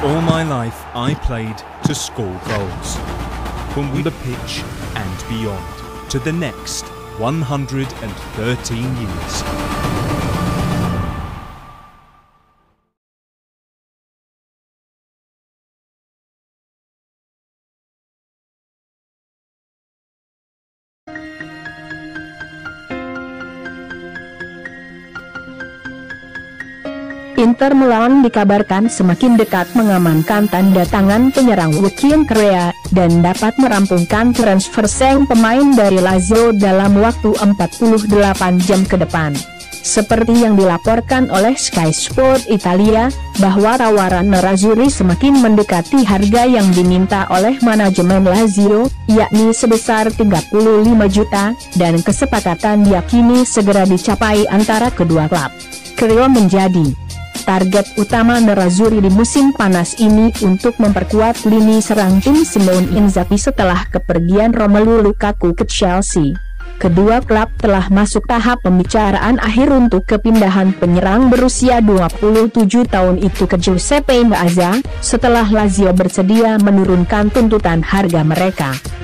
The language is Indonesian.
All my life I played to score goals. From the pitch and beyond to the next 113 years. Inter Milan dikabarkan semakin dekat mengamankan tanda tangan penyerang Woking Korea dan dapat merampungkan transfer sang pemain dari Lazio dalam waktu 48 jam ke depan. Seperti yang dilaporkan oleh Sky Sport Italia, bahwa tawaran Nerazzurri semakin mendekati harga yang diminta oleh manajemen Lazio, yakni sebesar 35 juta, dan kesepakatan diyakini segera dicapai antara kedua klub. Korea menjadi target utama Nerazzurri di musim panas ini untuk memperkuat lini serang tim Simone Inzaghi setelah kepergian Romelu Lukaku ke Chelsea. Kedua klub telah masuk tahap pembicaraan akhir untuk kepindahan penyerang berusia 27 tahun itu ke Giuseppe Meazza, setelah Lazio bersedia menurunkan tuntutan harga mereka.